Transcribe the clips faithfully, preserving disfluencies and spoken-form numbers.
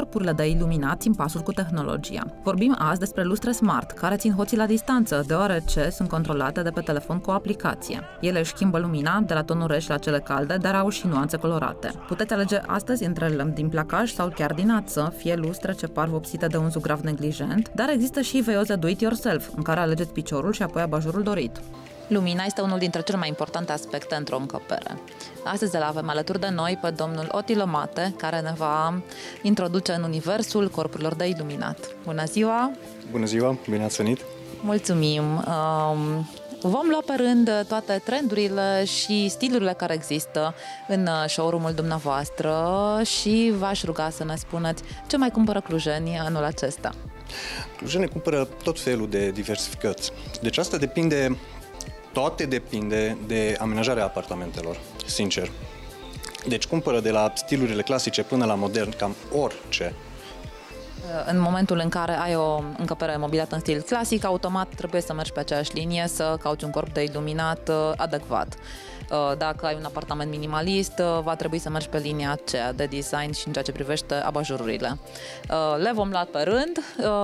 corpurile de iluminat țin pasul cu tehnologia. Vorbim azi despre lustre smart, care țin hoții la distanță, deoarece sunt controlate de pe telefon cu o aplicație. Ele își schimbă lumina de la tonuri reci la cele calde, dar au și nuanțe colorate. Puteți alege astăzi între lemn din placaj sau chiar din ață, fie lustre ce par vopsite de un zugrav neglijent, dar există și veioze do-it-yourself, în care alegeți piciorul și apoi abajurul dorit. Lumina este unul dintre cele mai importante aspecte într-o încăpere. Astăzi îl avem alături de noi pe domnul Otilo Mate, care ne va introduce în universul corpurilor de iluminat. Bună ziua! Bună ziua! Bine ați venit! Mulțumim! Um, vom lua pe rând toate trendurile și stilurile care există în showroom-ul dumneavoastră și v-aș ruga să ne spuneți ce mai cumpără clujenii anul acesta. Clujenii cumpără tot felul de diversificări. Deci asta depinde... Toate depinde de amenajarea apartamentelor, sincer. Deci cumpără de la stilurile clasice până la modern, cam orice. În momentul în care ai o încăpere mobilată în stil clasic, automat trebuie să mergi pe aceeași linie, să cauți un corp de iluminat adecvat. Dacă ai un apartament minimalist, va trebui să mergi pe linia aceea de design și în ceea ce privește abajururile. Le vom lua pe rând.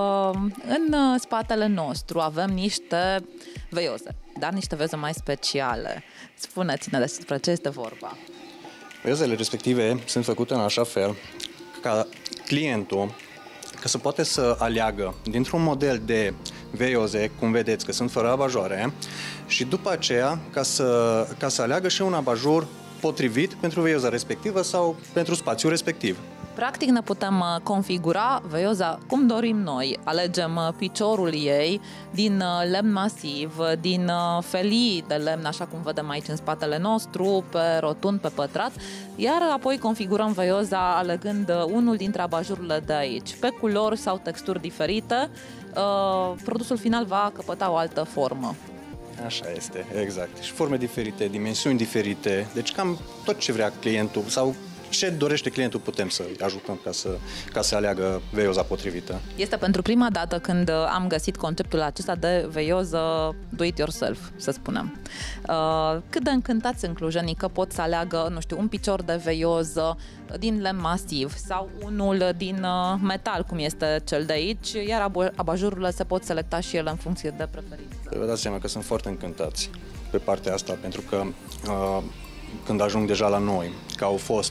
În spatele nostru avem niște veioze, dar niște veioze mai speciale. Spuneți-ne despre ce este vorba. Veiozele respective sunt făcute în așa fel ca clientul că să poate să aleagă dintr-un model de veioze, cum vedeți că sunt fără abajoare, și după aceea ca să, ca să aleagă și un abajur potrivit pentru veioza respectivă sau pentru spațiul respectiv. Practic ne putem configura veioza cum dorim noi. Alegem piciorul ei din lemn masiv, din felii de lemn, așa cum vedem aici în spatele nostru, pe rotund, pe pătrat, iar apoi configurăm veioza alegând unul dintre abajururile de aici. Pe culori sau texturi diferite, produsul final va căpăta o altă formă. Așa este, exact. Și forme diferite, dimensiuni diferite, deci cam tot ce vrea clientul sau ce dorește clientul putem să-i ajutăm ca să, ca să aleagă veioza potrivită. Este pentru prima dată când am găsit conceptul acesta de veioză do-it-yourself, să spunem. Cât de încântați sunt clujenii că pot să aleagă, nu știu, un picior de veioză din lemn masiv sau unul din metal, cum este cel de aici, iar abajururile se pot selecta și ele în funcție de preferință. Vă dați seama că sunt foarte încântați pe partea asta, pentru că uh, când ajung deja la noi, că au fost,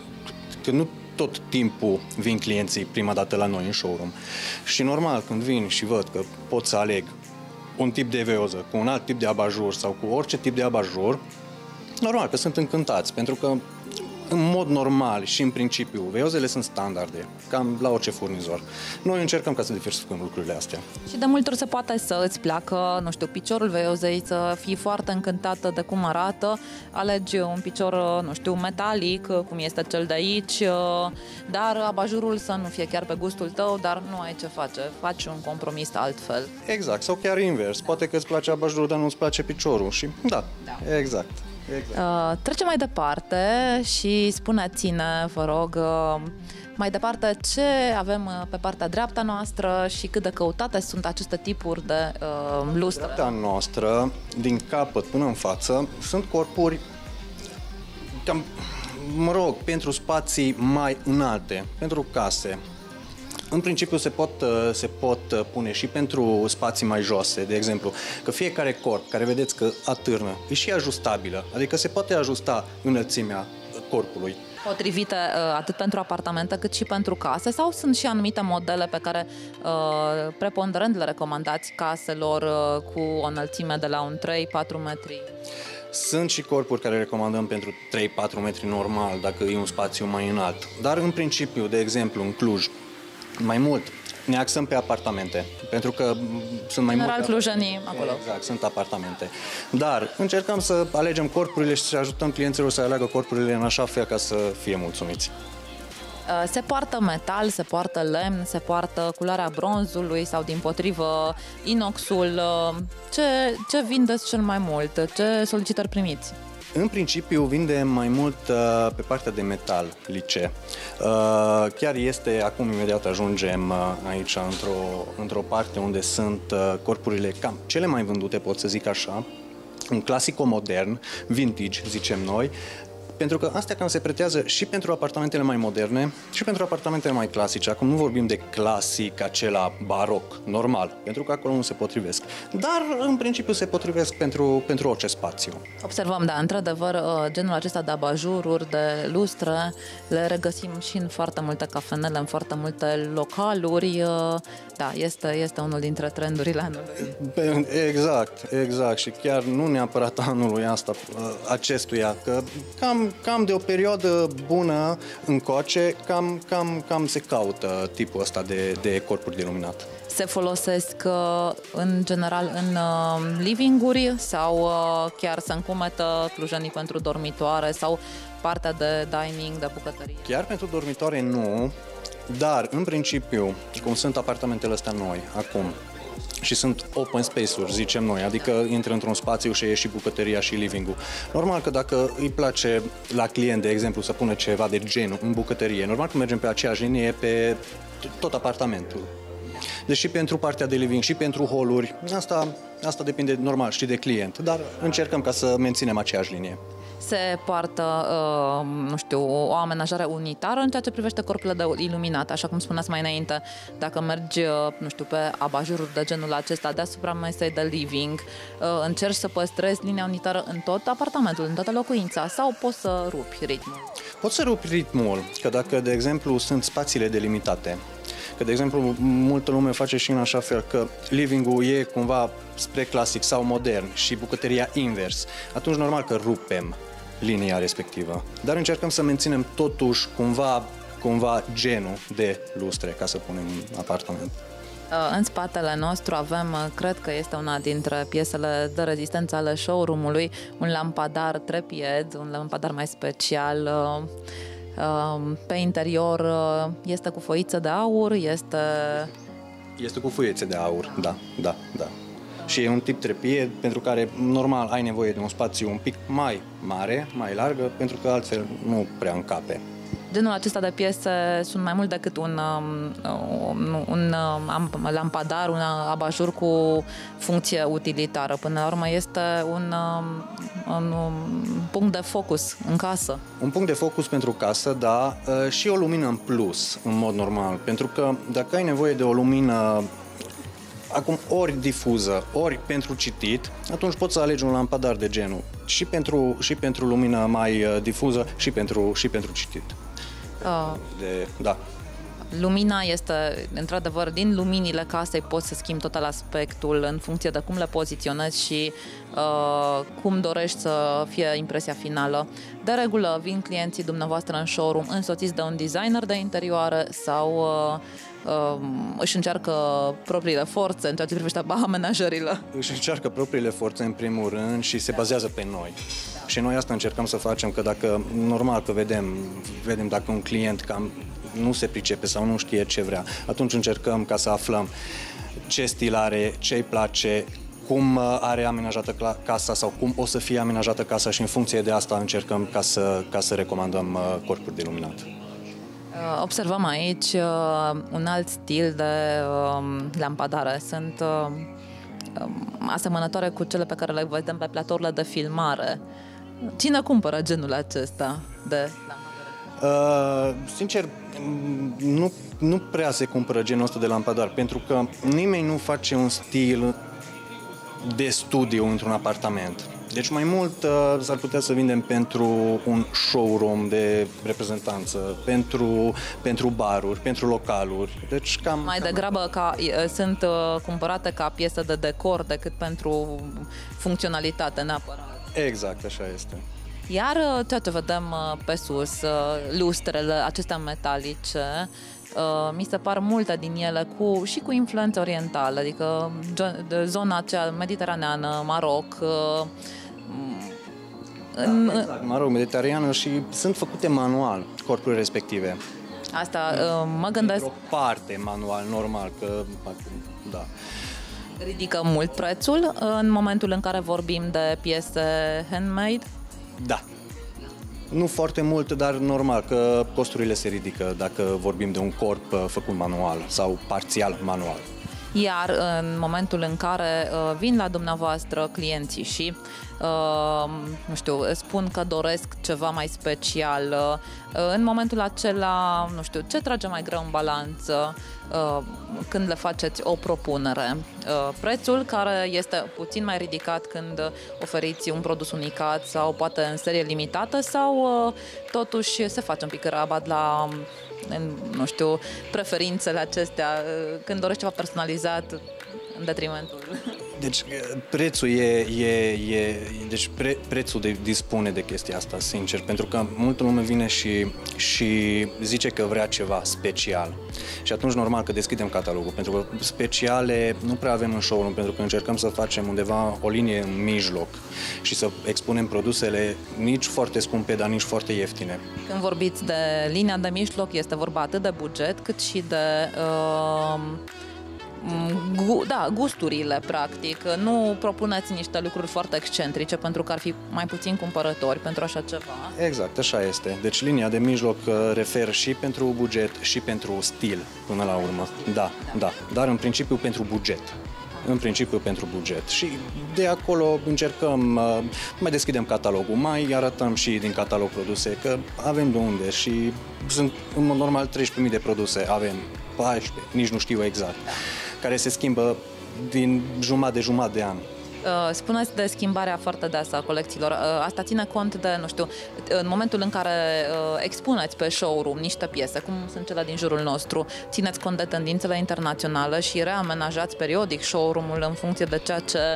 că nu tot timpul vin clienții prima dată la noi în showroom. Și normal, când vin și văd că pot să aleg un tip de veioză cu un alt tip de abajur sau cu orice tip de abajur, normal că sunt încântați, pentru că în mod normal și în principiu, veiozele sunt standarde, cam la orice furnizor. Noi încercăm ca să diversificăm lucrurile astea. Și de multe ori se poate să îți placă, nu știu, piciorul veiozei, să fii foarte încântată de cum arată, alegi un picior, nu știu, metalic, cum este cel de aici, dar abajurul să nu fie chiar pe gustul tău, dar nu ai ce face, faci un compromis altfel. Exact, sau chiar invers, poate că îți place abajurul, dar nu îți place piciorul și da, da. exact. Exact. Uh, trecem mai departe și spuneți-ne, vă rog, uh, mai departe ce avem pe partea dreaptă noastră și cât de căutate sunt aceste tipuri de uh, lustre. Dreapta noastră, din capăt până în față, sunt corpuri, cam, mă rog, pentru spații mai înalte, pentru case. În principiu se pot, se pot pune și pentru spații mai joase, de exemplu, că fiecare corp care vedeți că atârnă e și ajustabilă, adică se poate ajusta înălțimea corpului. Potrivite atât pentru apartamente cât și pentru case, sau sunt și anumite modele pe care uh, preponderent le recomandați caselor uh, cu o înălțime de la un trei patru metri? Sunt și corpuri care recomandăm pentru trei patru metri normal, dacă e un spațiu mai înalt, dar în principiu, de exemplu, în Cluj, mai mult ne axăm pe apartamente, pentru că sunt mai General multe clujenii acolo. Exact, sunt apartamente. Dar încercăm să alegem corpurile și să ajutăm clienților să aleagă corpurile în așa fel ca să fie mulțumiți. Se poartă metal, se poartă lemn, se poartă culoarea bronzului sau dimpotrivă inoxul. Ce, ce vindeți cel mai mult? Ce solicitări primiți? În principiu vindem mai mult uh, pe partea de metal, lice. Uh, chiar este, acum imediat ajungem uh, aici într-o într-o parte unde sunt uh, corpurile cam cele mai vândute, pot să zic așa, un clasico modern, vintage, zicem noi, Pentru că astea cam se pretează și pentru apartamentele mai moderne și pentru apartamentele mai clasice. Acum nu vorbim de clasic, acela baroc, normal, pentru că acolo nu se potrivesc. Dar, în principiu, se potrivesc pentru, pentru orice spațiu. Observăm, da, într-adevăr, genul acesta de abajururi, de lustre, le regăsim și în foarte multe cafenele, în foarte multe localuri. Da, este, este unul dintre trendurile anului. Exact, exact. Și chiar nu neapărat anului asta, acestuia, că cam, cam de o perioadă bună încoace, cam, cam, cam se caută tipul ăsta de, de corpuri de iluminat. Se folosesc în general în living-uri sau chiar se încumetă clujenii pentru dormitoare sau partea de dining, de bucătărie? Chiar pentru dormitoare nu, dar în principiu, cum sunt apartamentele astea noi acum, și sunt open space-uri, zicem noi, adică intră într-un spațiu și ieși bucătăria și living-ul. Normal că dacă îi place la client, de exemplu, să pună ceva de genul în bucătărie, normal că mergem pe aceeași linie pe tot apartamentul. Deci și pentru partea de living și pentru hall-uri, asta, asta depinde normal și de client, dar încercăm ca să menținem aceeași linie. Se poartă, uh, nu știu, o amenajare unitară în ceea ce privește corpurile de iluminat, așa cum spuneați mai înainte. Dacă mergi, uh, nu știu, pe abajururi de genul acesta deasupra mesei de living, uh, încerci să păstrezi linia unitară în tot apartamentul, în toată locuința, sau poți să rupi ritmul? Poți să rupi ritmul, că dacă, de exemplu, sunt spațiile delimitate, că, de exemplu, multă lume face și în așa fel că living-ul e cumva spre clasic sau modern și bucătăria invers, atunci normal că rupem linia respectivă. Dar încercăm să menținem totuși cumva, cumva genul de lustre ca să punem în apartament. În spatele nostru avem, cred că este una dintre piesele de rezistență ale showroom-ului, un lampadar trepied, un lampadar mai special. Pe interior este cu foiță de aur, este... Este cu foițe de aur, da, da, da. Și e un tip trepied pentru care normal ai nevoie de un spațiu un pic mai mare, mai largă, pentru că altfel nu prea încape. Genul acesta de piese sunt mai mult decât un, un, un lampadar, un abajur cu funcție utilitară. Până la urmă este un, un, un punct de focus în casă. Un punct de focus pentru casă, da, și o lumină în plus, în mod normal. Pentru că dacă ai nevoie de o lumină acum ori difuză, ori pentru citit, atunci poți să alegi un lampadar de genul și pentru, și pentru lumină mai difuză și pentru, și pentru citit. Uh, de, da. Lumina este, într-adevăr, din luminile casei poți să schimbi total aspectul în funcție de cum le poziționezi și uh, cum dorești să fie impresia finală. De regulă vin clienții dumneavoastră în showroom însoțiți de un designer de interioare sau uh, uh, își încearcă propriile forțe în ceea ce privește amenajările. Își încearcă propriile forțe în primul rând și se bazează pe noi. Și noi asta încercăm să facem, că dacă, normal că vedem, vedem dacă un client cam nu se pricepe sau nu știe ce vrea, atunci încercăm ca să aflăm ce stil are, ce îi place, cum are amenajată casa sau cum o să fie amenajată casa și în funcție de asta încercăm ca să, ca să recomandăm corpuri de iluminat. Observăm aici un alt stil de lampadare. Sunt asemănătoare cu cele pe care le vedem pe platourile de filmare. Cine cumpără genul acesta de lampadare? Uh, sincer, nu, nu prea se cumpără genul ăsta de lampadar, pentru că nimeni nu face un stil de studiu într-un apartament. Deci mai mult uh, s-ar putea să vindem pentru un showroom de reprezentanță, pentru, pentru baruri, pentru localuri. Deci cam, mai cam... degrabă ca, sunt uh, cumpărate ca piesă de decor decât pentru funcționalitate neapărat. Exact, așa este. Iar ceea ce vedem pe sus, lustrele acestea metalice, mi se par multe din ele cu, și cu influență orientală, adică zona aceea mediteraneană, Maroc. Da, exact, Maroc, mediteraneană, și sunt făcute manual corpurile respective. Asta mă gândesc. O parte manual, normal, că da. Ridică mult prețul în momentul în care vorbim de piese handmade? Da. Nu foarte mult, dar normal că costurile se ridică dacă vorbim de un corp făcut manual sau parțial manual. Iar în momentul în care vin la dumneavoastră clienții și Uh, nu știu, spun că doresc ceva mai special, uh, în momentul acela, nu știu, ce trage mai greu în balanță uh, când le faceți o propunere? Uh, prețul, care este puțin mai ridicat când oferiți un produs unicat sau poate în serie limitată, sau uh, totuși se face un pic rabat la, nu știu, preferințele acestea când dorești ceva personalizat în detrimentul... Deci prețul e, e, e deci pre, prețul de, dispune de chestia asta, sincer, pentru că multă lume vine și, și zice că vrea ceva special. Și atunci normal că deschidem catalogul, pentru că speciale nu prea avem în showroom, pentru că încercăm să facem undeva o linie în mijloc și să expunem produsele nici foarte scumpe, dar nici foarte ieftine. Când vorbiți de linia de mijloc, este vorba atât de buget cât și de... Uh... Da, gusturile, practic. Nu propuneți niște lucruri foarte excentrice pentru că ar fi mai puțin cumpărători pentru așa ceva. Exact, așa este. Deci linia de mijloc refer și pentru buget și pentru stil, până la urmă. Da, da. Dar în principiu pentru buget. În principiu pentru buget. Și de acolo încercăm, mai deschidem catalogul, mai arătăm și din catalog produse, că avem de unde și sunt în mod normal treisprezece mii de produse, avem paisprezece, nici nu știu exact, care se schimbă din jumătate de jumătate de an. Spuneți de schimbarea foarte deasă a colecțiilor. Asta ține cont de, nu știu, în momentul în care expuneți pe showroom niște piese, cum sunt cele din jurul nostru, țineți cont de tendințele internaționale și reamenajați periodic showroom-ul în funcție de ceea ce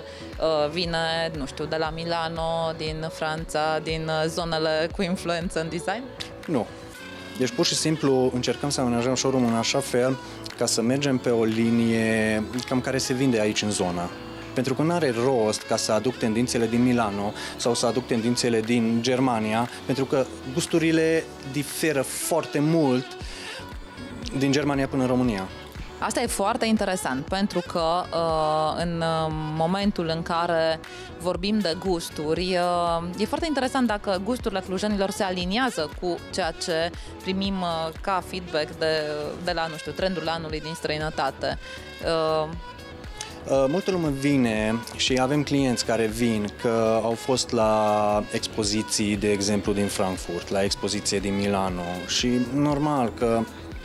vine, nu știu, de la Milano, din Franța, din zonele cu influență în design? Nu. Deci pur și simplu încercăm să amenajăm showroom-ul în așa fel ca să mergem pe o linie cam care se vinde aici în zona. Pentru că nu are rost ca să aduc tendințele din Milano sau să aduc tendințele din Germania, pentru că gusturile diferă foarte mult din Germania până în România. Asta e foarte interesant, pentru că uh, în momentul în care vorbim de gusturi, uh, e foarte interesant dacă gusturile clujenilor se aliniază cu ceea ce primim uh, ca feedback de, de la, nu știu, trendul anului din străinătate. Uh, Uh, multă lume vine și avem clienți care vin că au fost la expoziții, de exemplu, din Frankfurt, la expoziție din Milano și normal că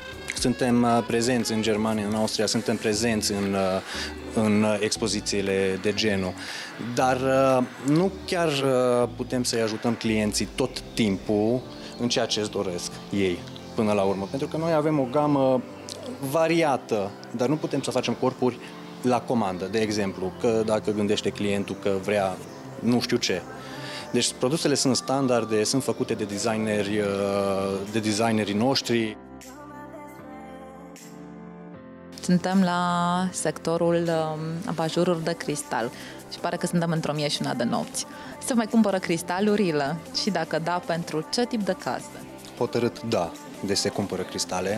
suntem prezenți în Germania, în Austria, suntem prezenți în, în expozițiile de genul, dar nu chiar putem să-i ajutăm clienții tot timpul în ceea ce îți doresc ei până la urmă, pentru că noi avem o gamă variată, dar nu putem să facem corpuri la comandă, de exemplu, că dacă gândește clientul că vrea nu știu ce. Deci produsele sunt standarde, sunt făcute de designeri, de designerii noștri. Suntem la sectorul abajururi de cristal și pare că suntem într-o mie și una de nopți. Se mai cumpără cristalurile și dacă da, pentru ce tip de case? Hotărât da, de se cumpără cristale.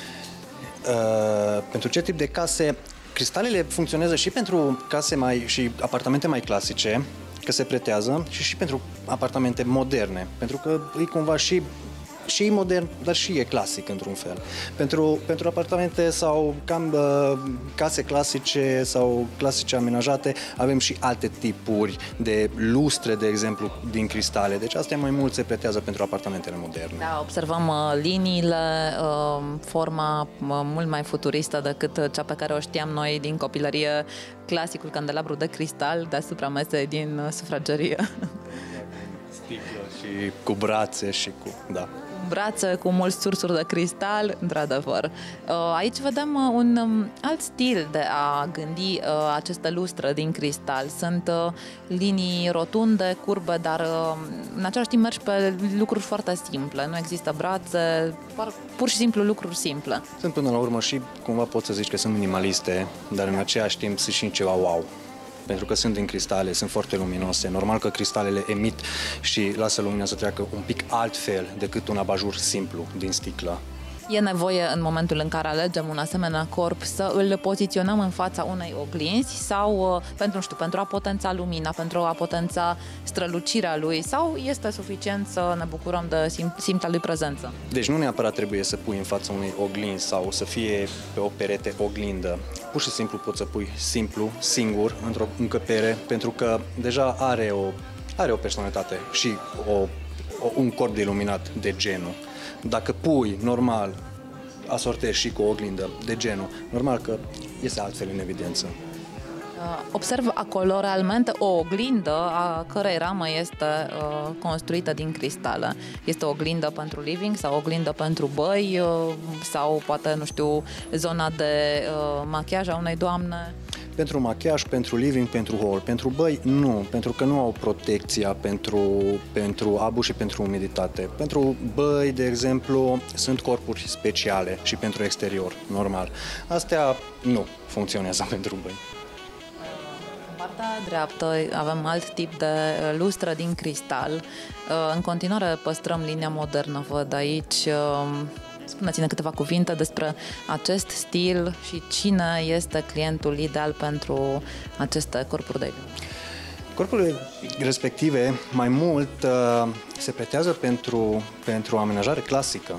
Uh, pentru ce tip de case? Cristalele funcționează și pentru case mai și apartamente mai clasice, că se pretează, și și pentru apartamente moderne, pentru că e cumva și și e modern, dar și e clasic într-un fel. Pentru, pentru apartamente sau cam uh, case clasice sau clasice amenajate, avem și alte tipuri de lustre, de exemplu, din cristale. Deci astea mai mult se pretează pentru apartamentele moderne. Da, observăm uh, liniile, uh, forma uh, mult mai futuristă decât cea pe care o știam noi din copilărie, clasicul candelabru de cristal deasupra mesei din uh, sufragerie. Sticlă și cu brațe și cu... da. Brațe cu mulți sursuri de cristal, într-adevăr. Aici vedem un alt stil de a gândi aceste lustre din cristal. Sunt linii rotunde, curbe, dar în același timp mergi pe lucruri foarte simple. Nu există brațe, pur și simplu lucruri simple. Sunt până la urmă și cumva poți să zici că sunt minimaliste, dar în același timp sunt și ceva wow. Pentru că sunt din cristale, sunt foarte luminoase. Normal că cristalele emit și lasă lumina să treacă un pic altfel decât un abajur simplu din sticlă. E nevoie în momentul în care alegem un asemenea corp să îl poziționăm în fața unei oglinzi sau pentru, nu știu, pentru a potența lumina, pentru a potența strălucirea lui sau este suficient să ne bucurăm de sim- simța lui prezență? Deci nu neapărat trebuie să pui în fața unei oglinzi sau să fie pe o perete oglindă. Pur și simplu poți să pui simplu, singur, într-o încăpere, pentru că deja are o, are o personalitate și o, o, un corp de iluminat de genul. Dacă pui normal, asortezi și cu o oglindă de genul, normal că iese altfel în evidență. Observ acolo realmente o oglindă a cărei ramă este uh, construită din cristale. Este o oglindă pentru living sau o oglindă pentru băi uh, sau poate, nu știu, zona de uh, machiaj a unei doamne? Pentru machiaj, pentru living, pentru hall. Pentru băi, nu, pentru că nu au protecția pentru, pentru abuz și pentru umiditate. Pentru băi, de exemplu, sunt corpuri speciale și pentru exterior, normal. Astea nu funcționează pentru băi. În partea dreaptă avem alt tip de lustră din cristal. În continuare păstrăm linia modernă, văd aici. Spuneți-ne câteva cuvinte despre acest stil și cine este clientul ideal pentru aceste corpuri de iluminare. Corpurile respective, mai mult, se pretează pentru, pentru amenajare clasică.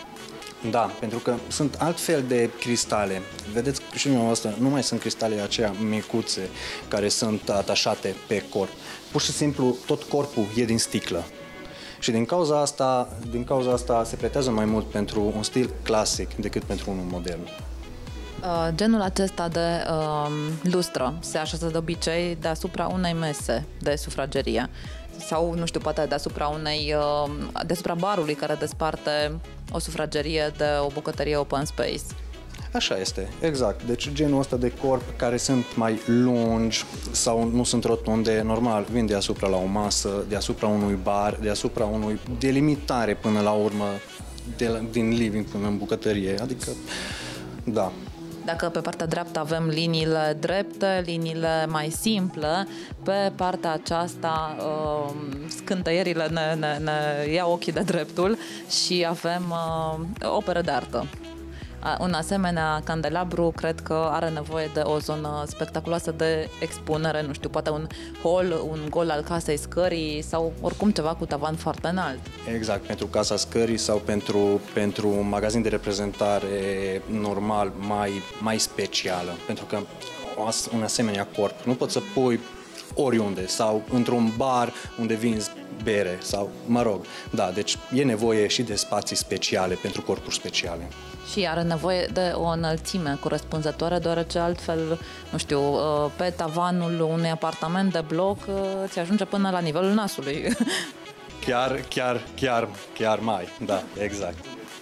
Da, pentru că sunt altfel de cristale. Vedeți și dumneavoastră, nu mai sunt cristale aceia micuțe care sunt atașate pe corp. Pur și simplu, tot corpul e din sticlă. Și din cauza asta, din cauza asta se pretează mai mult pentru un stil clasic decât pentru unul modern. Uh, genul acesta de uh, lustră se așează de obicei deasupra unei mese de sufragerie sau, nu știu, poate deasupra unei, uh, deasupra barului care desparte o sufragerie de o bucătărie open space. Așa este, exact. Deci genul ăsta de corp care sunt mai lungi sau nu sunt rotunde, normal, vin deasupra la o masă, deasupra unui bar, deasupra unui delimitare până la urmă, de la, din living până în bucătărie, adică, da. Dacă pe partea dreaptă avem liniile drepte, liniile mai simple, pe partea aceasta uh, scântăierile ne, ne, ne iau ochii de dreptul și avem uh, opere de artă. Un asemenea candelabru cred că are nevoie de o zonă spectaculoasă de expunere, nu știu, poate un hol, un gol al casei scării sau oricum ceva cu tavan foarte înalt. Exact, pentru casa scării sau pentru, pentru un magazin de reprezentare normal, mai, mai specială, pentru că un asemenea corp nu poți să pui oriunde sau într-un bar unde vinzi bere sau, mă rog, da, deci e nevoie și de spații speciale pentru corpuri speciale. Și are nevoie de o înălțime corespunzătoare, deoarece altfel, nu știu, pe tavanul unui apartament de bloc ți ajunge până la nivelul nasului. Chiar, chiar, chiar, chiar mai, da, exact.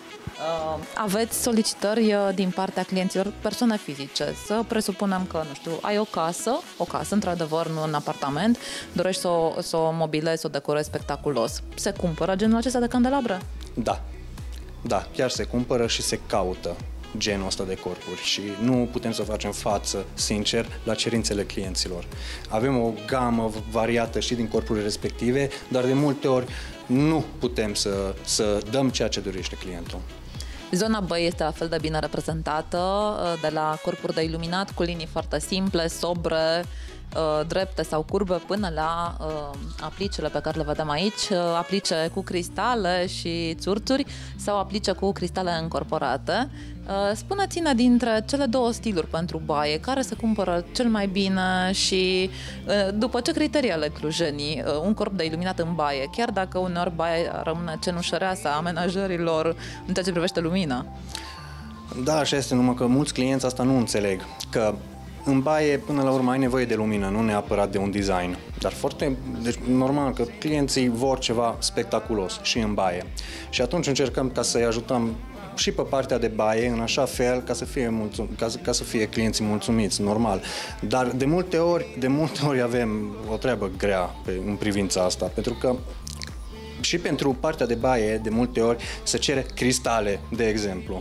Aveți solicitări din partea clienților, persoane fizice, să presupunem că, nu știu, ai o casă, o casă, într-adevăr, nu un apartament, dorești să o, să o mobilezi, să o decorezi spectaculos. Se cumpără genul acesta de candelabre? Da, da, chiar se cumpără și se caută genul ăsta de corpuri și nu putem să facem față, sincer, la cerințele clienților. Avem o gamă variată și din corpurile respective, dar de multe ori nu putem să, să dăm ceea ce dorește clientul. Zona băi este la fel de bine reprezentată, de la corpuri de iluminat cu linii foarte simple, sobre, drepte sau curbe, până la aplicele pe care le vedem aici, aplice cu cristale și țurțuri sau aplice cu cristale încorporate. Spuneți-ne, dintre cele două stiluri pentru baie, care se cumpără cel mai bine și după ce criterii ale clujenii un corp de iluminat în baie, chiar dacă uneori baia rămâne cenușăreasă a amenajărilor în ceea ce privește lumina? Da, așa este, numai că mulți clienți asta nu înțeleg, că în baie, până la urmă, ai nevoie de lumină, nu neapărat de un design. Dar foarte, deci, normal că clienții vor ceva spectaculos și în baie. Și atunci încercăm ca să-i ajutăm și pe partea de baie, în așa fel ca să fie, mulțum, ca, ca să fie clienții mulțumiți, normal. Dar de multe ori, de multe ori avem o treabă grea pe, în privința asta, pentru că și pentru partea de baie, de multe ori, se cere cristale, de exemplu.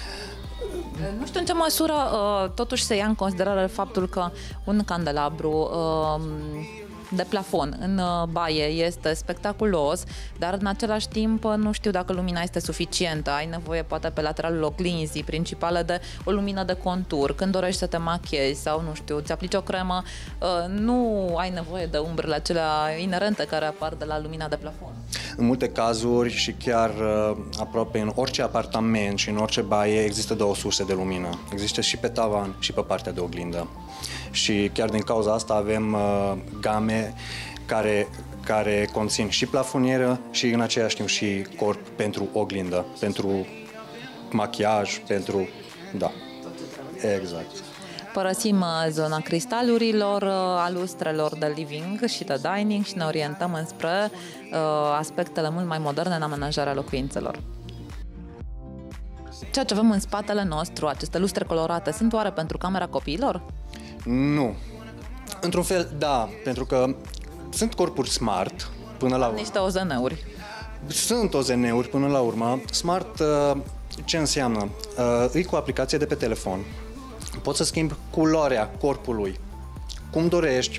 Nu știu în ce măsură uh, totuși se ia în considerare faptul că un candelabru uh, de plafon în baie este spectaculos, dar în același timp nu știu dacă lumina este suficientă. Ai nevoie poate pe lateralul oglinzii principale de o lumină de contur. Când dorești să te machiezi sau nu știu, îți aplici o cremă, nu ai nevoie de umbrele acelea inerente care apar de la lumina de plafon. În multe cazuri și chiar aproape în orice apartament și în orice baie există două surse de lumină. Există și pe tavan și pe partea de oglindă. Și chiar din cauza asta avem uh, game care, care conțin și plafonieră și în același timp și corp pentru oglindă, pentru machiaj, pentru... da, exact. Părăsim zona cristalurilor, a lustrelor de living și de dining și ne orientăm înspre uh, aspectele mult mai moderne în amenajarea locuințelor. Ceea ce avem în spatele nostru, aceste lustre colorate, sunt oare pentru camera copiilor? Nu. Într-un fel, da, pentru că sunt corpuri smart până la urmă. Niște O Z N-uri. Sunt O Z N-uri până la urmă. Smart, ce înseamnă? Îi cu aplicație de pe telefon. Poți să schimbi culoarea corpului cum dorești,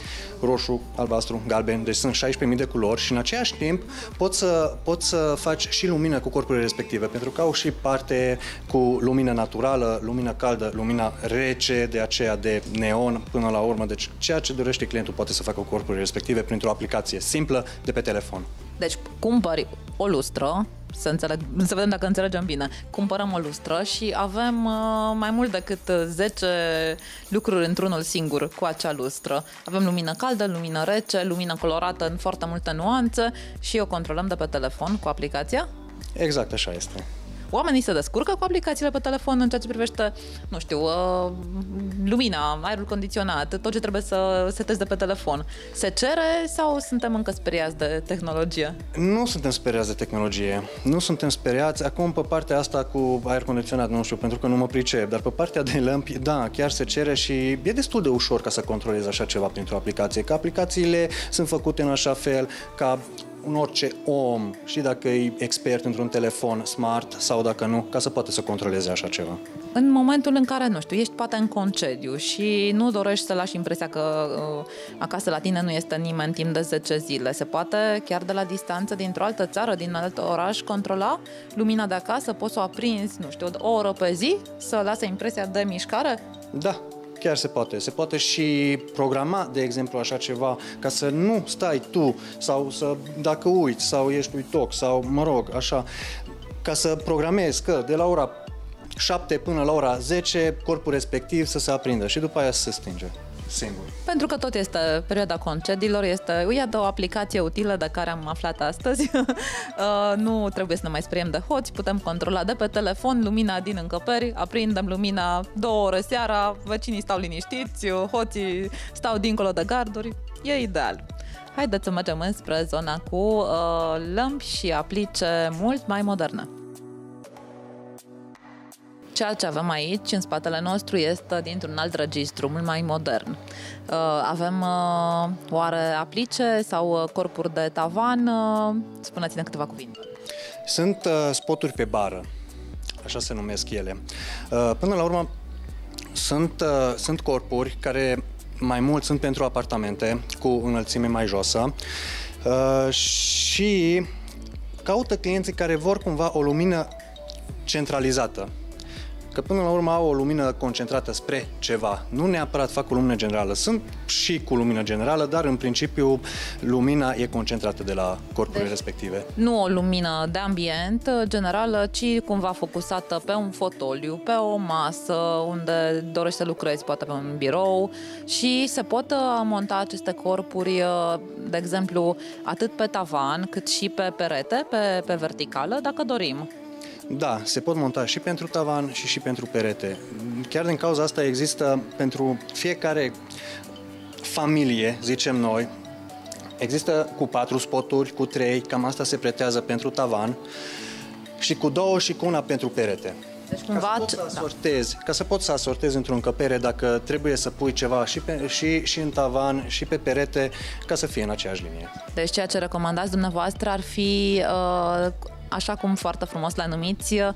roșu, albastru, galben, deci sunt șaisprezece mii de culori și în același timp poți să, poți să faci și lumină cu corpurile respective, pentru că au și parte cu lumină naturală, lumină caldă, lumină rece, de aceea de neon până la urmă, deci ceea ce dorește clientul poate să facă cu corpurile respective printr-o aplicație simplă de pe telefon. Deci cumpări o lustră, să, înțeleg, să vedem dacă înțelegem bine. Cumpărăm o lustră și avem uh, mai mult decât zece lucruri într-unul singur cu acea lustră. Avem lumină caldă, lumină rece, lumină colorată în foarte multe nuanțe și o controlăm de pe telefon cu aplicația? Exact, așa este. Oamenii se descurcă cu aplicațiile pe telefon în ceea ce privește, nu știu, uh, lumina, aerul condiționat, tot ce trebuie să setezi de pe telefon. Se cere sau suntem încă speriați de tehnologie? Nu suntem speriați de tehnologie. Nu suntem speriați. Acum, pe partea asta cu aer condiționat, nu știu, pentru că nu mă pricep, dar pe partea de lămpi, da, chiar se cere și e destul de ușor ca să controlezi așa ceva printr-o aplicație, că aplicațiile sunt făcute în așa fel ca un orice om, și dacă e expert într-un telefon smart sau dacă nu, ca să poate să controleze așa ceva. În momentul în care, nu știu, ești poate în concediu și nu dorești să lași impresia că uh, acasă la tine nu este nimeni timp de zece zile, se poate chiar de la distanță, dintr-o altă țară, din alt oraș, controla lumina de acasă? Poți să o aprinzi, nu știu, o oră pe zi, să lase impresia de mișcare? Da. Chiar se poate. Se poate și programa, de exemplu, așa ceva, ca să nu stai tu sau să, dacă uiți sau ești uitoc sau, mă rog, așa, ca să programezi că de la ora șapte până la ora zece corpul respectiv să se aprindă și după aia să se stinge singur. Pentru că tot este perioada concediilor, este iată o aplicație utilă de care am aflat astăzi. Nu trebuie să ne mai speriem de hoți, putem controla de pe telefon lumina din încăperi, aprindem lumina două ore seara, vecinii stau liniștiți, hoții stau dincolo de garduri, e ideal. Haideți să mergem înspre zona cu uh, lămpi și aplice mult mai moderne. Ceea ce avem aici, în spatele nostru, este dintr-un alt registru, mult mai modern. Avem oare aplice sau corpuri de tavan? Spuneți-ne câteva cuvinte. Sunt spoturi pe bară, așa se numesc ele. Până la urmă, sunt, sunt corpuri care mai mult sunt pentru apartamente cu înălțime mai josă și caută clienții care vor cumva o lumină centralizată. Că până la urmă au o lumină concentrată spre ceva. Nu neapărat fac o lumină generală. Sunt și cu lumină generală, dar în principiu lumina e concentrată de la corpurile deci, respective. Nu o lumină de ambient generală, ci cumva focusată pe un fotoliu, pe o masă unde dorești să lucrezi, poate pe un birou, și se pot monta aceste corpuri, de exemplu, atât pe tavan, cât și pe perete, pe, pe verticală, dacă dorim. Da, se pot monta și pentru tavan și și pentru perete. Chiar din cauza asta există pentru fiecare familie, zicem noi, există cu patru spoturi, cu trei, cam asta se pretează pentru tavan, și cu două și cu una pentru perete. Deci cumva... Ca să poți să asortezi, ca să poți să asortezi într-o încăpere dacă trebuie să pui ceva și, pe, și, și în tavan și pe perete, ca să fie în aceeași linie. Deci ceea ce recomandați dumneavoastră ar fi... Uh... așa cum foarte frumos le numiți,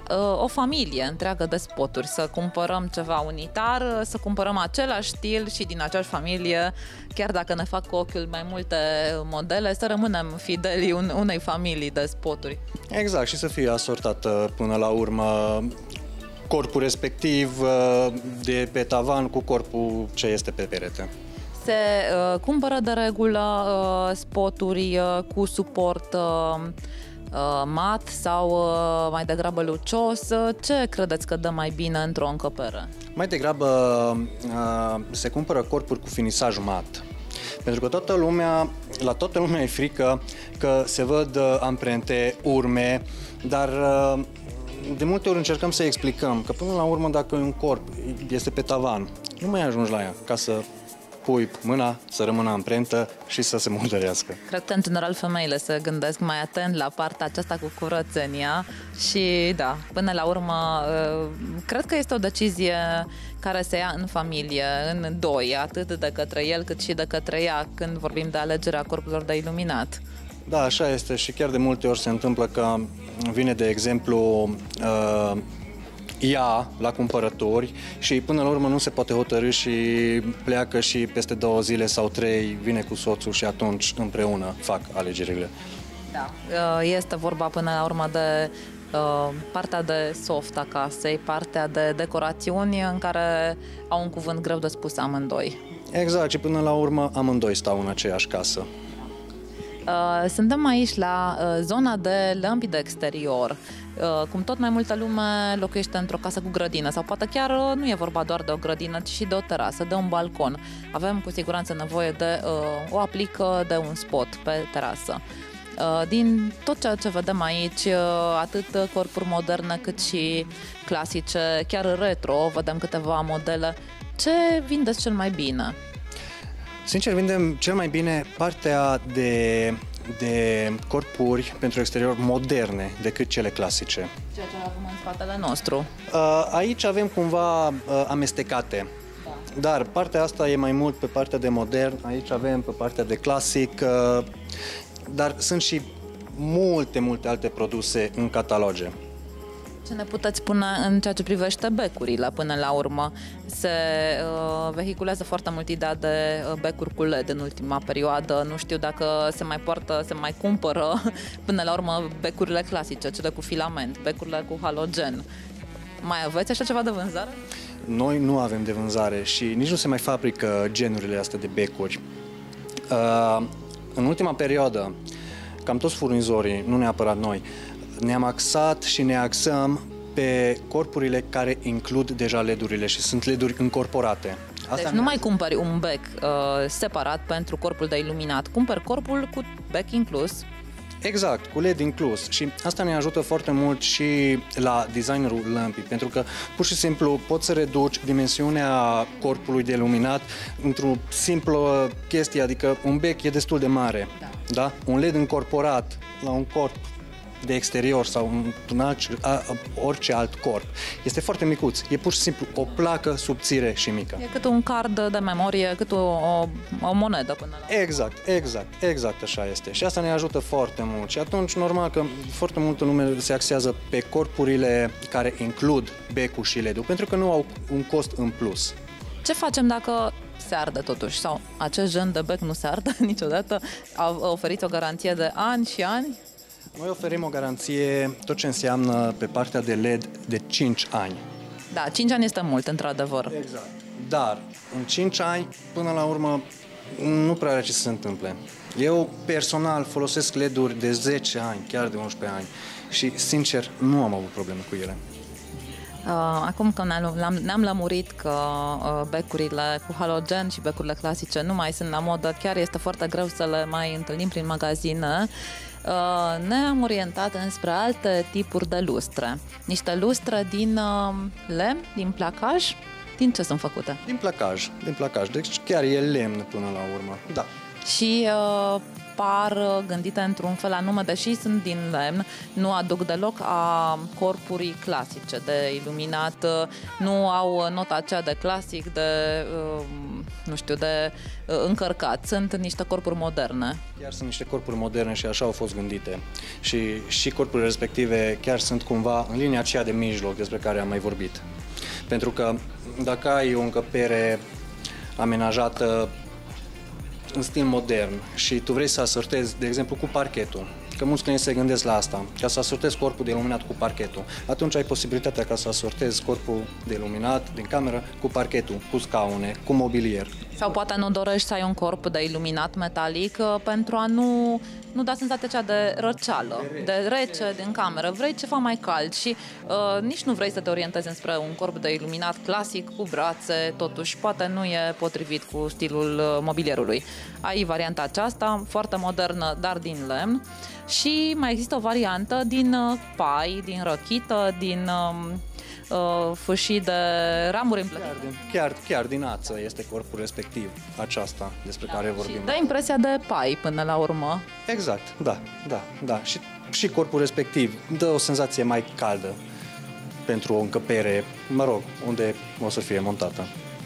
o familie întreagă de spoturi, să cumpărăm ceva unitar, să cumpărăm același stil și din aceeași familie, chiar dacă ne fac cu ochiul mai multe modele, să rămânem fideli unei familii de spoturi. Exact, și să fie asortată până la urmă corpul respectiv de pe tavan cu corpul ce este pe perete. Se uh, cumpără de regulă uh, spoturi uh, cu suport uh, uh, mat sau uh, mai degrabă lucios. Ce credeți că dă mai bine într-o încăpere? Mai degrabă uh, se cumpără corpuri cu finisaj mat. Pentru că toată lumea, la toată lumea e frică că se văd uh, amprente, urme, dar uh, de multe ori încercăm să explicăm că până la urmă dacă un corp este pe tavan, nu mai ajungi la ea ca să pui mâna, să rămână amprentă și să se murdărească. Cred că, în general, femeile se gândesc mai atent la partea aceasta cu curățenia și, da, până la urmă, cred că este o decizie care se ia în familie, în doi, atât de către el cât și de către ea, când vorbim de alegerea corpurilor de iluminat. Da, așa este și chiar de multe ori se întâmplă că vine, de exemplu, uh, ea la cumpărători și până la urmă nu se poate hotărî și pleacă și peste două zile sau trei vine cu soțul și atunci împreună fac alegerile. Da. Este vorba până la urmă de partea de soft a casei, partea de decorațiuni în care au un cuvânt greu de spus amândoi. Exact, și până la urmă amândoi stau în aceeași casă. Suntem aici la zona de lămpi de exterior. Cum tot mai multă lume locuiește într-o casă cu grădină sau poate chiar nu e vorba doar de o grădină, ci și de o terasă, de un balcon. Avem cu siguranță nevoie de uh, o aplică, de un spot pe terasă. Uh, din tot ceea ce vedem aici, uh, atât corpuri moderne cât și clasice, chiar retro, vedem câteva modele. Ce vindeți cel mai bine? Sincer, vindem cel mai bine partea de, de corpuri pentru exterior moderne decât cele clasice. Ceea ce avem în spatele nostru. Aici avem cumva amestecate, da. Dar partea asta e mai mult pe partea de modern, aici avem pe partea de clasic, dar sunt și multe, multe alte produse în cataloge. Ce ne puteți spune în ceea ce privește becurile până la urmă? Se uh, vehiculează foarte mult ideea de becuri cu L E D în ultima perioadă. Nu știu dacă se mai poartă, se mai cumpără până la urmă becurile clasice, cele cu filament, becurile cu halogen. Mai aveți așa ceva de vânzare? Noi nu avem de vânzare și nici nu se mai fabrică genurile astea de becuri. Uh, în ultima perioadă, cam toți furnizorii, nu neapărat noi, ne-am axat și ne axăm pe corpurile care includ deja L E D-urile și sunt L E D-uri încorporate. Asta deci nu mai cumpări un bec uh, separat pentru corpul de iluminat, cumpări corpul cu bec inclus. Exact, cu L E D inclus și asta ne ajută foarte mult și la designerul lămpii, pentru că pur și simplu poți să reduci dimensiunea corpului de iluminat într-o simplă chestie, adică un bec e destul de mare, da. Da? Un L E D încorporat la un corp de exterior sau un alt, orice alt corp. Este foarte micuț. E pur și simplu o placă subțire și mică. E cât un card de memorie, cât o, o, o monedă până la... Exact, exact, exact așa este. Și asta ne ajută foarte mult. Și atunci, normal că foarte multă lume se axează pe corpurile care includ becul și L E D-ul, pentru că nu au un cost în plus. Ce facem dacă se arde totuși? Sau acest gen de bec nu se arde niciodată? Oferiți o garanție de ani și ani? Noi oferim o garanție, tot ce înseamnă pe partea de L E D, de cinci ani. Da, cinci ani este mult, într-adevăr. Exact. Dar în cinci ani, până la urmă, nu prea are ce să se întâmple. Eu, personal, folosesc L E D-uri de zece ani, chiar de unsprezece ani și, sincer, nu am avut probleme cu ele. Acum că ne-am lămurit că becurile cu halogen și becurile clasice nu mai sunt la modă, chiar este foarte greu să le mai întâlnim prin magazine, ne-am orientat înspre alte tipuri de lustre. Niște lustre din lemn, din placaj. Din ce sunt făcute? Din placaj, din placaj. Deci chiar e lemn până la urmă. Da. Și uh, par gândite într-un fel anume, deși sunt din lemn, nu aduc deloc a corpurii clasice de iluminat, nu au nota aceea de clasic, de uh, nu știu, de încărcat. Sunt niște corpuri moderne. Chiar sunt niște corpuri moderne și așa au fost gândite. Și, și corpurile respective chiar sunt cumva în linia aceea de mijloc despre care am mai vorbit. Pentru că dacă ai o încăpere amenajată în stil modern și tu vrei să asortezi, de exemplu, cu parchetul, că mulți clienți se gândesc la asta, ca să asortezi corpul de iluminat cu parchetul, atunci ai posibilitatea ca să asortezi corpul de iluminat din cameră cu parchetul, cu scaune, cu mobilier. Sau poate nu dorești să ai un corp de iluminat metalic pentru a nu, nu da senzația cea de răceală, de rece din cameră. Vrei ceva mai cald și uh, nici nu vrei să te orientezi înspre un corp de iluminat clasic cu brațe, totuși poate nu e potrivit cu stilul mobilierului. Ai varianta aceasta, foarte modernă, dar din lemn. Și mai există o variantă din pai, din răchită, din uh, fâșii de ramuri împletite. Chiar, chiar, chiar din ață este corpul respectiv, aceasta despre care vorbim. Și dă impresia de pai până la urmă. Exact, da, da, da. Și, și corpul respectiv dă o senzație mai caldă pentru o încăpere, mă rog, unde o să fie montată.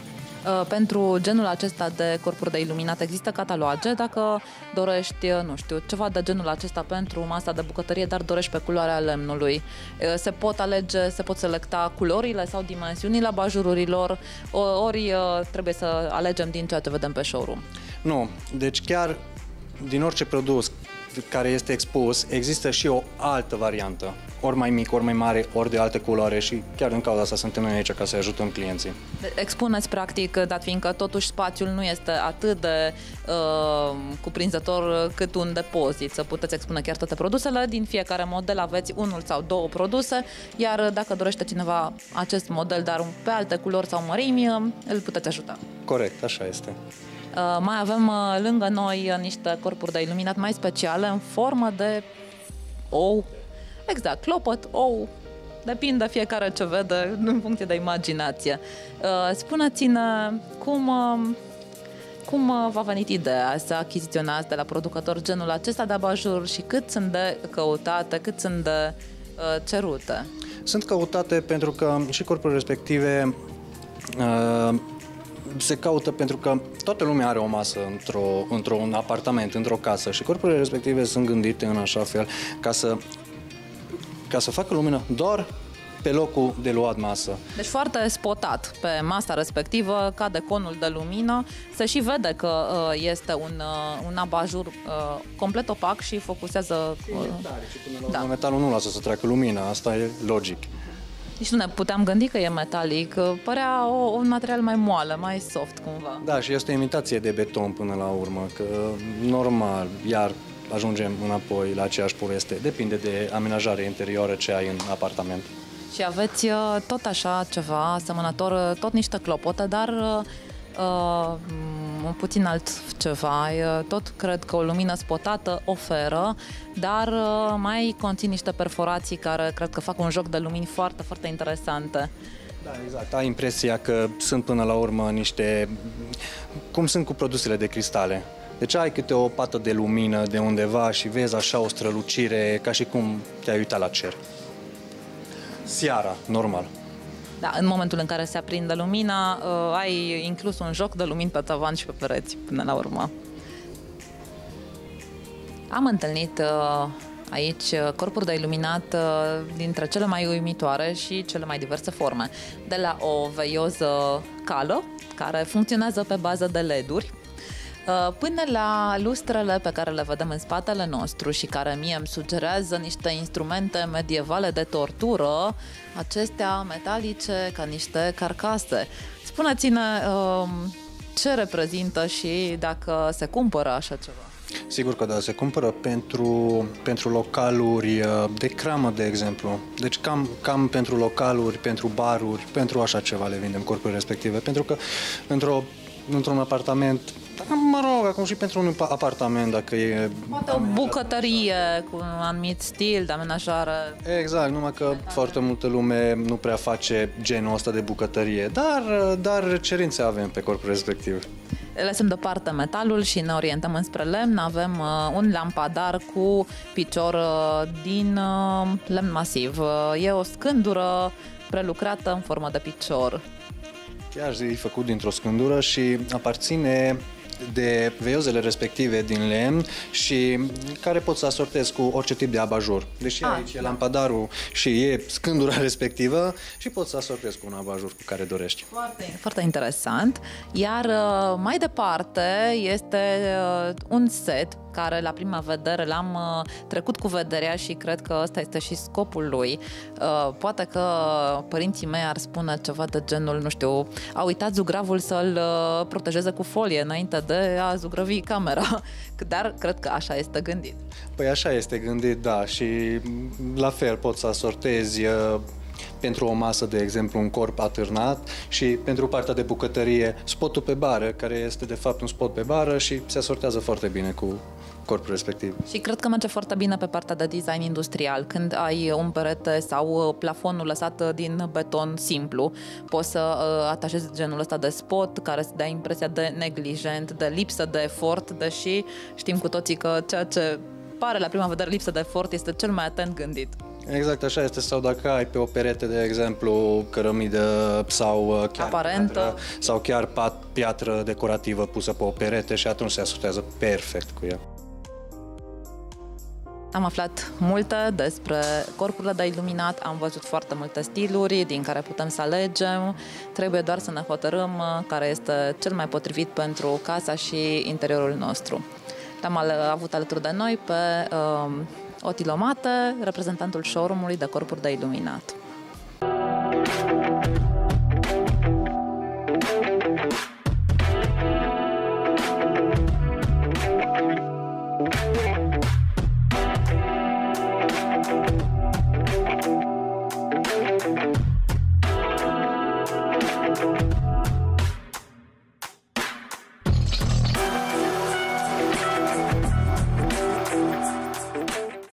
Pentru genul acesta de corpuri de iluminat există cataloage. Dacă dorești, nu știu, ceva de genul acesta pentru masa de bucătărie, dar dorești pe culoarea lemnului, se pot alege, se pot selecta culorile sau dimensiunile abajururilor, ori trebuie să alegem din ceea ce vedem pe showroom? Nu, deci chiar din orice produs care este expus, există și o altă variantă, ori mai mic, ori mai mare, ori de altă culoare și chiar din cauza asta suntem noi aici ca să ajutăm clienții. Expuneți practic, dat fiindcă totuși spațiul nu este atât de uh, cuprinzător cât un depozit, să puteți expune chiar toate produsele, din fiecare model aveți unul sau două produse, iar dacă dorește cineva acest model, dar pe alte culori sau mărimi, îl puteți ajuta. Corect, așa este. Uh, mai avem uh, lângă noi uh, niște corpuri de iluminat mai speciale în formă de ou. Exact, clopot, ou. Depinde fiecare ce vede în funcție de imaginație. Uh, spuneți-ne cum, uh, cum uh, v-a venit ideea să achiziționați de la producător genul acesta de abajur și cât sunt de căutate, cât sunt de uh, cerute? Sunt căutate pentru că și corpurile respective uh, se caută pentru că toată lumea are o masă într-o, într-un apartament, într-o casă și corpurile respective sunt gândite în așa fel ca să, ca să facă lumină doar pe locul de luat masă. Deci foarte spotat pe masa respectivă, cade conul de lumină, se și vede că uh, este un, uh, un abajur uh, complet opac și focusează... Uh, și până la da. Metalul nu lasă să treacă lumina, asta e logic. Nici nu ne puteam gândi că e metalic, părea o, un material mai moale, mai soft cumva. Da, și este o imitație de beton până la urmă, că normal, iar ajungem înapoi la aceeași poveste. Depinde de amenajarea interioară ce ai în apartament. Și aveți tot așa ceva asemănător, tot niște clopote, dar uh, puțin altceva. Tot cred că o lumină spotată oferă, dar uh, mai conțin niște perforații care cred că fac un joc de lumini foarte, foarte interesante. Da, exact. Ai impresia că sunt până la urmă niște... cum sunt cu produsele de cristale. Deci ai câte o pată de lumină de undeva și vezi așa o strălucire ca și cum te-ai uitat la cer. Seara, normal. Da, în momentul în care se aprinde lumina, uh, ai inclus un joc de lumini pe tavan și pe pereți, până la urmă. Am întâlnit uh, aici corpuri de iluminat uh, dintre cele mai uimitoare și cele mai diverse forme. De la o veioză cală, care funcționează pe bază de L E D-uri, până la lustrele pe care le vedem în spatele nostru și care mie îmi sugerează niște instrumente medievale de tortură, acestea metalice ca niște carcase. Spuneți-ne ce reprezintă și dacă se cumpără așa ceva. Sigur că da, se cumpără pentru, pentru localuri de cramă, de exemplu. Deci cam, cam pentru localuri, pentru baruri, pentru așa ceva le vindem corpurile respective. Pentru că într-o, într-un apartament, mă rog, acum și pentru un apartament, dacă e... Poate o bucătărie cu un anumit stil de amenajare. Exact, numai că foarte multă lume nu prea face genul ăsta de bucătărie, dar, dar cerințe avem pe corpul respectiv. Lăsăm deoparte metalul și ne orientăm înspre lemn. Avem uh, un lampadar cu picior uh, din uh, lemn masiv. Uh, e o scândură prelucrată în formă de picior. Chiar e făcut dintr-o scândură și aparține de veiozele respective din lemn și care pot să asortezi cu orice tip de abajur. Deși ah, aici e lampadarul și e scândura respectivă și poți să asortezi cu un abajur cu care dorești. Foarte, foarte interesant. Iar mai departe este un set care la prima vedere l-am trecut cu vederea și cred că ăsta este și scopul lui. Poate că părinții mei ar spune ceva de genul, nu știu, a uitat zugravul să-l protejeze cu folie înainte de a zugrăvi camera, dar cred că așa este gândit. Păi așa este gândit, da, și la fel poți să asortezi pentru o masă, de exemplu, un corp atârnat și pentru partea de bucătărie spotul pe bară, care este de fapt un spot pe bară și se asortează foarte bine cu corpul respectiv. Și cred că merge foarte bine pe partea de design industrial. Când ai un perete sau plafonul lăsat din beton simplu, poți să atașezi genul ăsta de spot care să dea impresia de neglijent, de lipsă de efort, deși știm cu toții că ceea ce pare la prima vedere lipsă de efort este cel mai atent gândit. Exact așa este, sau dacă ai pe o perete, de exemplu, cărămidă sau chiar aparentă piatră, sau chiar pat, piatră decorativă pusă pe o perete și atunci se asortează perfect cu ea. Am aflat multe despre corpurile de iluminat, am văzut foarte multe stiluri din care putem să alegem. Trebuie doar să ne hotărâm care este cel mai potrivit pentru casa și interiorul nostru. L-am avut alături de noi pe uh, Otilo Mate, reprezentantul showroom-ului de corpuri de iluminat. Thank you.